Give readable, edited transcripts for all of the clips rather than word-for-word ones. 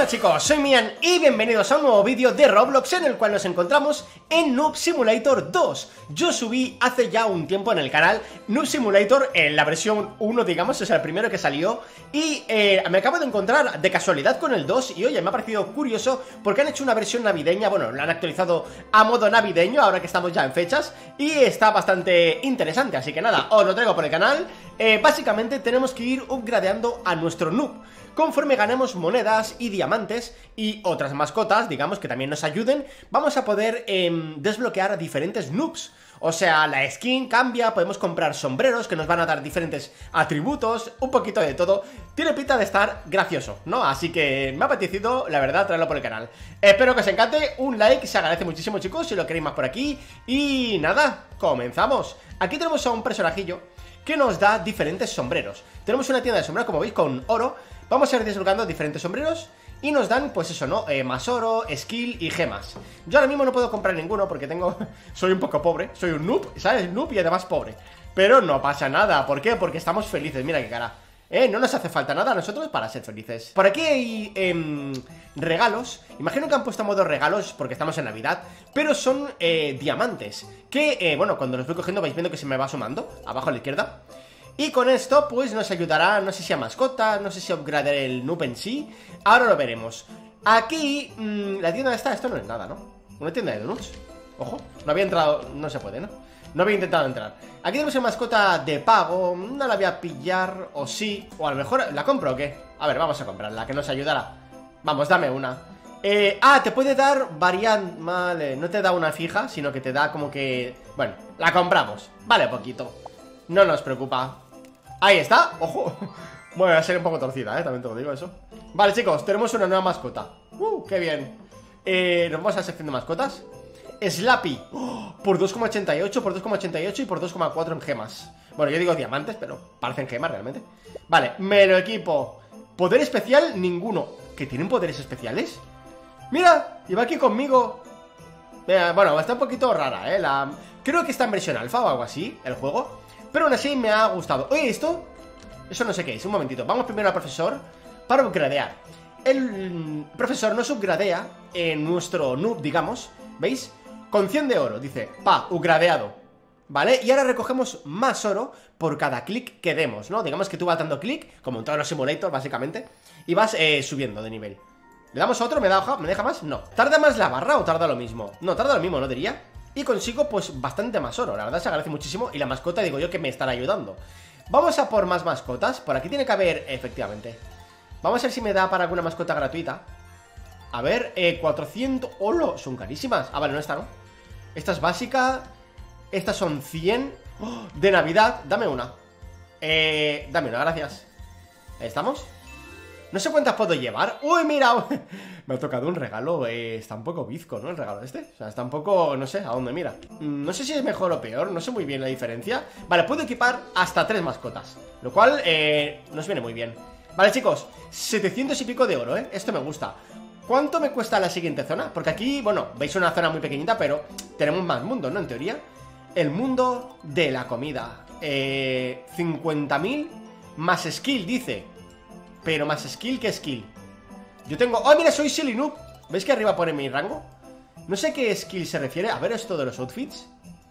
Chicos, soy Mian y bienvenidos a un nuevo vídeo de Roblox en el cual nos encontramos en Noob Simulator 2. Yo subí hace ya un tiempo en el canal Noob Simulator en la versión 1, digamos, es el primero que salió. Y me acabo de encontrar de casualidad con el 2 y oye, me ha parecido curioso porque han hecho una versión navideña. Bueno, la han actualizado a modo navideño ahora que estamos ya en fechas y está bastante interesante, así que nada, os lo traigo por el canal. Básicamente tenemos que ir upgradeando a nuestro noob conforme ganemos monedas y diamantes y otras mascotas, digamos, que también nos ayuden. Vamos a poder desbloquear a diferentes noobs. O sea, la skin cambia, podemos comprar sombreros que nos van a dar diferentes atributos, un poquito de todo. Tiene pinta de estar gracioso, ¿no? Así que me ha apetecido, la verdad, traerlo por el canal. Espero que os encante, un like se agradece muchísimo, chicos, si lo queréis más por aquí. Y nada, comenzamos. Aquí tenemos a un personajillo que nos da diferentes sombreros. Tenemos una tienda de sombreros, como veis, con oro. Vamos a ir desbloqueando diferentes sombreros y nos dan, pues eso, ¿no? Más oro, skill y gemas. Yo ahora mismo no puedo comprar ninguno porque soy un poco pobre, soy un noob, ¿sabes? Noob y además pobre. Pero no pasa nada, ¿por qué? Porque estamos felices, mira qué cara. No nos hace falta nada a nosotros para ser felices. Por aquí hay regalos. Imagino que han puesto a modo regalos porque estamos en Navidad, pero son diamantes que, bueno, cuando los voy cogiendo vais viendo que se me va sumando abajo a la izquierda. Y con esto, pues nos ayudará, no sé si a mascotas, no sé si a upgradear el noob en sí. Ahora lo veremos. Aquí, la tienda esta, esto no es nada, ¿no? Una tienda de donuts. Ojo, no había entrado, no se puede, ¿no? No había intentado entrar. Aquí tenemos una mascota de pago, no la voy a pillar, o sí. O a lo mejor, ¿la compro o qué? A ver, vamos a comprarla, que nos ayudará. Vamos, dame una. Te puede dar variante, vale, no te da una fija, sino que te da como que... Bueno, la compramos, vale poquito. No nos preocupa. Ahí está, ojo. Bueno, va a ser un poco torcida, también te lo digo eso. Vale, chicos, tenemos una nueva mascota. Qué bien. Nos vamos a la sección de mascotas. Slappy, por 2,88, por 2,88 y por 2,4 en gemas. Bueno, yo digo diamantes, pero parecen gemas realmente. Vale, me lo equipo. Poder especial, ninguno. ¿Que tienen poderes especiales? Mira, y va aquí conmigo. Bueno, está un poquito rara, Creo que está en versión alfa o algo así, el juego. Pero aún así me ha gustado. Oye, ¿esto? Eso no sé qué es, un momentito. Vamos primero al profesor para upgradear. El profesor nos upgradea en nuestro noob, digamos. ¿Veis? Con 100 de oro, dice, upgradeado. ¿Vale? Y ahora recogemos más oro por cada clic que demos, ¿no? Digamos que tú vas dando clic, como en todos los simulators, básicamente, y vas subiendo de nivel. ¿Le damos a otro? ¿Me deja más? No. ¿Tarda más la barra o tarda lo mismo? No, tarda lo mismo, ¿no diría? Y consigo, pues, bastante más oro. La verdad se agradece muchísimo. Y la mascota, digo yo, que me estará ayudando. Vamos a por más mascotas. Por aquí tiene que haber, efectivamente. Vamos a ver si me da para alguna mascota gratuita. A ver, 400... ¡Holo! Son carísimas. Vale, no esta, ¿no? Esta es básica. Estas son 100. ¡Oh! De Navidad. Dame una. Dame una, gracias. Ahí estamos. No sé cuántas puedo llevar. ¡Uy, mira! Me ha tocado un regalo. Está un poco bizco, ¿no? El regalo este. O sea, está un poco... No sé, a dónde mira. No sé si es mejor o peor. No sé muy bien la diferencia. Vale, puedo equipar hasta 3 mascotas. Lo cual nos viene muy bien. Vale, chicos. 700 y pico de oro, Esto me gusta. ¿Cuánto me cuesta la siguiente zona? Porque aquí, bueno, veis una zona muy pequeñita, pero tenemos más mundo, ¿no? En teoría. El mundo de la comida. 50.000 más skill, dice. Pero más skill que skill. Yo tengo... ¡Oh, mira! Soy Silly Noob. ¿Veis que arriba pone mi rango? No sé qué skill se refiere. A ver, esto de los outfits.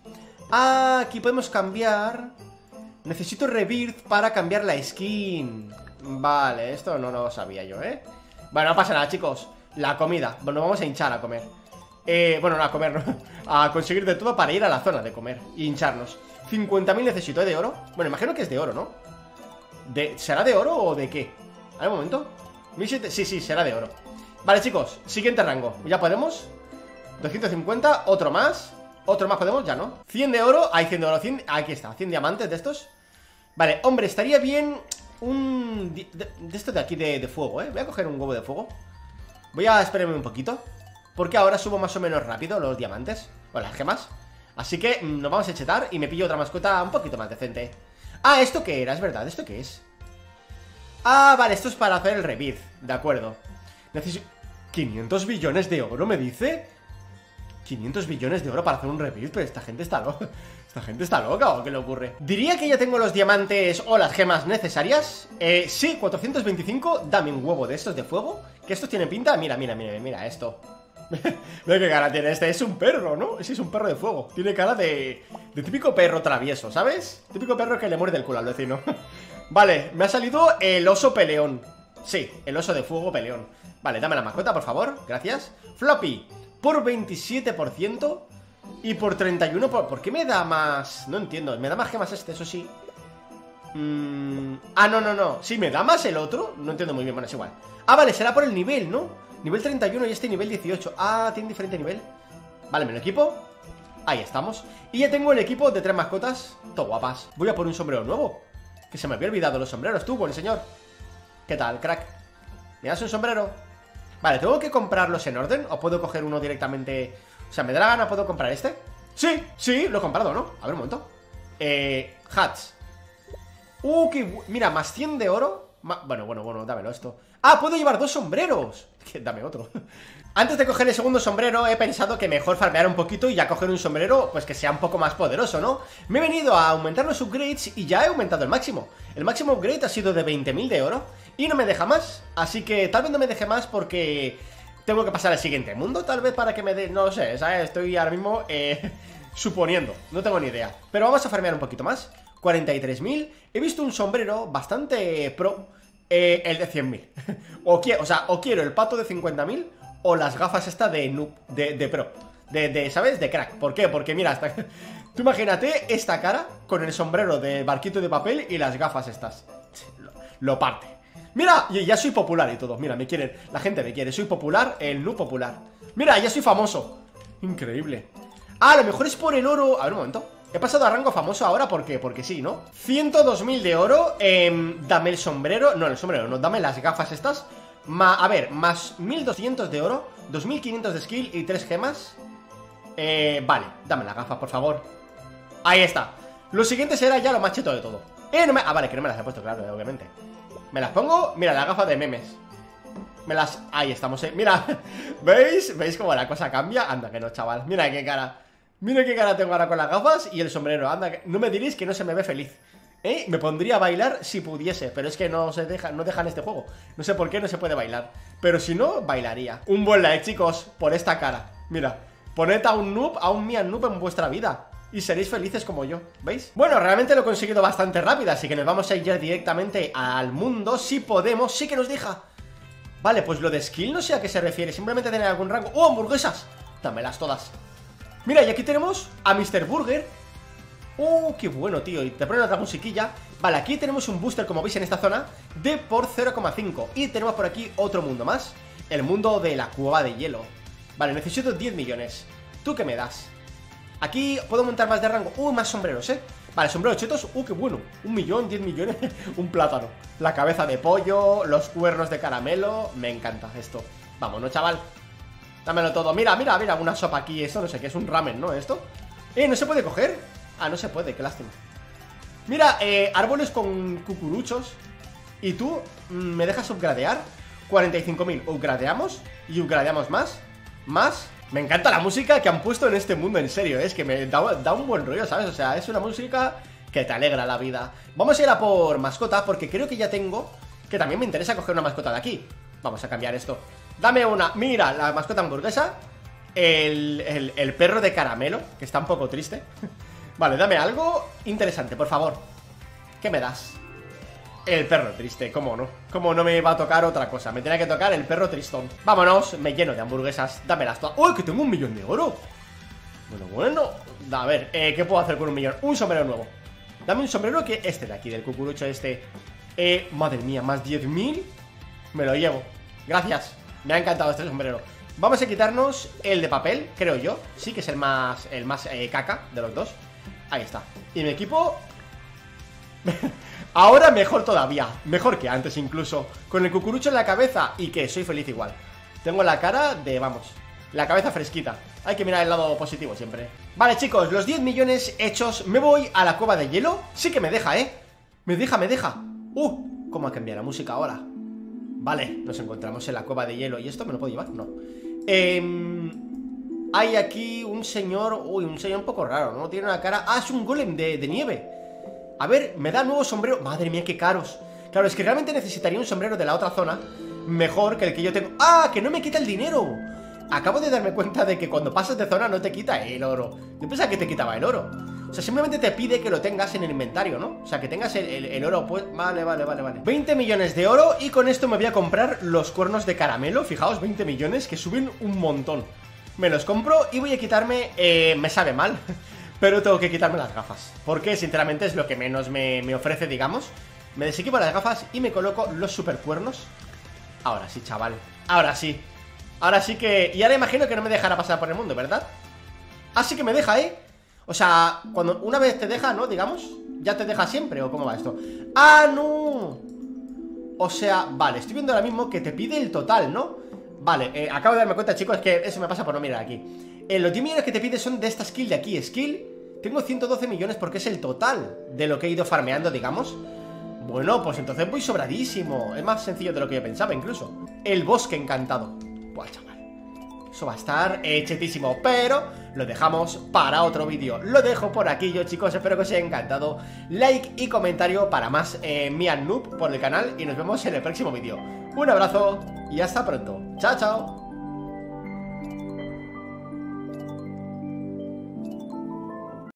Aquí podemos cambiar. Necesito Rebirth para cambiar la skin. Vale, esto no lo sabía yo, Bueno, no pasa nada, chicos. La comida. Bueno, vamos a hinchar a comer. Bueno, no a comer, no. A conseguir de todo para ir a la zona de comer y hincharnos. 50.000 necesito, de oro. Bueno, imagino que es de oro, ¿no? ¿Será de oro o de qué? A ver, un momento. 1700, sí, será de oro. Vale, chicos, siguiente rango. ¿Ya podemos? 250, otro más. Otro más podemos, ya no. 100 de oro, hay 100 de oro, 100, aquí está, 100 diamantes de estos. Vale, hombre, estaría bien un... De esto de aquí de fuego, Voy a coger un huevo de fuego. Voy a esperarme un poquito porque ahora subo más o menos rápido los diamantes o las gemas. Así que nos vamos a chetar y me pillo otra mascota un poquito más decente. ¿Esto qué era? Es verdad, ¿esto qué es? Vale, esto es para hacer el rebirth. De acuerdo. Necesito... 500 billones de oro, ¿me dice? 500 billones de oro para hacer un rebuild, pero esta gente está loca. ¿Esta gente está loca o qué le ocurre? Diría que ya tengo los diamantes o las gemas necesarias. Sí, 425. Dame un huevo de estos de fuego. Que estos tienen pinta. Mira, mira, mira, mira esto. Mira qué cara tiene este. Es un perro, ¿no? Ese es un perro de fuego. Tiene cara de típico perro travieso, ¿sabes? Típico perro que le muerde el culo al vecino. Vale, me ha salido el oso peleón. Sí, el oso de fuego peleón. Vale, dame la mascota, por favor. Gracias. Floppy por 27% y por 31%. ¿Por qué me da más? No entiendo. Me da más gemas este, eso sí. Ah, no, no, no. Sí, me da más el otro. No entiendo muy bien, bueno, es igual. Ah, vale, será por el nivel, ¿no? Nivel 31 y este nivel 18. Ah, tiene diferente nivel. Vale, me lo equipo. Ahí estamos. Y ya tengo el equipo de 3 mascotas. Todo guapas. Voy a por un sombrero nuevo. Que se me había olvidado los sombreros, tú, buen señor. ¿Qué tal, crack? ¿Me das un sombrero? Vale, ¿tengo que comprarlos en orden? ¿O puedo coger uno directamente? O sea, ¿me da la gana? ¿Puedo comprar este? Sí, sí, lo he comprado, ¿no? A ver, un momento. Hats. Mira, más 100 de oro. Bueno, dámelo esto. Ah, puedo llevar 2 sombreros. Dame otro. Antes de coger el segundo sombrero he pensado que mejor farmear un poquito y ya coger un sombrero pues que sea un poco más poderoso, ¿no? Me he venido a aumentar los upgrades y ya he aumentado el máximo. El máximo upgrade ha sido de 20.000 de oro y no me deja más, así que tal vez no me deje más porque tengo que pasar al siguiente mundo, tal vez para que me dé, no lo sé, ¿sabes? Estoy ahora mismo suponiendo, no tengo ni idea. Pero vamos a farmear un poquito más. 43.000, he visto un sombrero bastante pro, el de 100.000. o quiero el pato de 50.000 o las gafas esta de noob, de pro, ¿sabes? De crack. ¿Por qué? Porque mira, tú imagínate esta cara con el sombrero de barquito de papel y las gafas estas. Lo parte. Mira, ya soy popular y todo. Mira, me quieren, la gente me quiere. Soy popular, el noob popular. Mira, ya soy famoso. Increíble. Ah, a lo mejor es por el oro. A ver, un momento. He pasado a rango famoso ahora porque sí, ¿no? 102.000 de oro. Dame el sombrero. No, el sombrero, no, dame las gafas estas. A ver, más 1.200 de oro, 2.500 de skill y 3 gemas. Vale, dame las gafas, por favor. Ahí está. Lo siguiente será ya lo más cheto de todo. Ah, vale, que no me las he puesto, claro, obviamente. Me las pongo, mira, las gafas de memes. Ahí estamos, mira. ¿Veis? ¿Veis cómo la cosa cambia? Anda, que no, chaval, mira qué cara. Mira qué cara tengo ahora con las gafas y el sombrero. Anda, no me diréis que no se me ve feliz. Me pondría a bailar si pudiese, pero es que no dejan este juego. No sé por qué no se puede bailar, pero si no, bailaría. Un buen like, chicos, por esta cara. Mira, poned a un noob, a un Mian noob en vuestra vida y seréis felices como yo, ¿veis? Bueno, realmente lo he conseguido bastante rápido, así que nos vamos a ir ya directamente al mundo. Si podemos, sí que nos deja. Vale, pues lo de skill no sé a qué se refiere. Simplemente tener algún rango. ¡Oh, hamburguesas! Dámelas todas. Mira, y aquí tenemos a Mr. Burger. ¡Oh, qué bueno, tío! Y te ponen otra musiquilla. Vale, aquí tenemos un booster, como veis en esta zona, de por 0,5. Y tenemos por aquí otro mundo más. El mundo de la cueva de hielo. Vale, necesito 10 millones. ¿Tú qué me das? Aquí puedo montar más de rango. Más sombreros, Vale, sombreros chetos. Qué bueno. 1 millón, 10 millones. Un plátano. La cabeza de pollo, los cuernos de caramelo. Me encanta esto. Vámonos, chaval. Dámelo todo. Mira, mira, mira, una sopa aquí. Esto no sé qué, es un ramen, ¿no? Esto. ¿No se puede coger? Ah, no se puede, qué lástima. Mira, árboles con cucuruchos. Y tú, ¿me dejas upgradear? 45.000, upgradeamos. Y upgradeamos más. Más. Me encanta la música que han puesto en este mundo, en serio. Es que me da un buen rollo, ¿sabes? O sea, es una música que te alegra la vida. Vamos a ir a por mascota, porque creo que ya tengo. Que también me interesa coger una mascota de aquí. Vamos a cambiar esto. Dame una, mira, la mascota hamburguesa. El perro de caramelo, que está un poco triste. Vale, dame algo interesante, por favor. ¿Qué me das? El perro triste, ¿cómo no? ¿Cómo no me va a tocar otra cosa? Me tiene que tocar el perro tristón. Vámonos, me lleno de hamburguesas. Dámelas todas. ¡Uy, que tengo 1 millón de oro! Bueno. A ver, ¿qué puedo hacer con 1 millón? Un sombrero nuevo. Dame un sombrero que este de aquí, del cucurucho este. Madre mía, más 10.000. Me lo llevo. Gracias. Me ha encantado este sombrero. Vamos a quitarnos el de papel, creo yo. Sí que es el más caca de los dos. Ahí está. Y mi equipo... Ahora mejor todavía. Mejor que antes incluso. Con el cucurucho en la cabeza y que soy feliz igual. Tengo la cara de, vamos, la cabeza fresquita. Hay que mirar el lado positivo siempre. Vale, chicos, los 10 millones hechos. Me voy a la cueva de hielo. Sí que me deja, Me deja. ¿Cómo ha cambiado la música ahora? Vale, nos encontramos en la cueva de hielo. ¿Y esto me lo puedo llevar? No. hay aquí un señor... Uy, un señor un poco raro, ¿no? Tiene una cara... Ah, es un golem de nieve. A ver, me da nuevo sombrero. Madre mía, qué caros. Claro, es que realmente necesitaría un sombrero de la otra zona mejor que el que yo tengo. ¡Ah! Que no me quita el dinero. Acabo de darme cuenta de que cuando pasas de zona no te quita el oro. Yo pensaba que te quitaba el oro. O sea, simplemente te pide que lo tengas en el inventario, ¿no? O sea, que tengas el oro, pues... Vale. 20 millones de oro y con esto me voy a comprar los cuernos de caramelo. Fijaos, 20 millones que suben un montón. Me los compro y voy a quitarme... me sabe mal, pero tengo que quitarme las gafas, porque sinceramente es lo que menos me ofrece, digamos. Me desequipo las gafas y me coloco los super cuernos. Ahora sí, chaval. Ahora sí. Ahora sí que... Y ahora imagino que no me dejará pasar por el mundo, ¿verdad? Así que me deja, ¿eh? O sea, cuando una vez te deja, ¿no? Digamos, ¿ya te deja siempre o cómo va esto? ¡Ah, no! O sea, vale, estoy viendo ahora mismo que te pide el total, ¿no? Vale, acabo de darme cuenta, chicos, es que eso me pasa por no mirar aquí. Los 10 millones que te pide son de esta skill de aquí. Skill, tengo 112 millones porque es el total de lo que he ido farmeando, digamos. Bueno, pues entonces voy sobradísimo. Es más sencillo de lo que yo pensaba, incluso. El bosque encantado. Buah, chaval, eso va a estar chetísimo, pero lo dejamos para otro vídeo. Lo dejo por aquí yo, chicos, espero que os haya encantado. Like y comentario para más Mian Noob por el canal y nos vemos en el próximo vídeo. Un abrazo y hasta pronto. Chao, chao.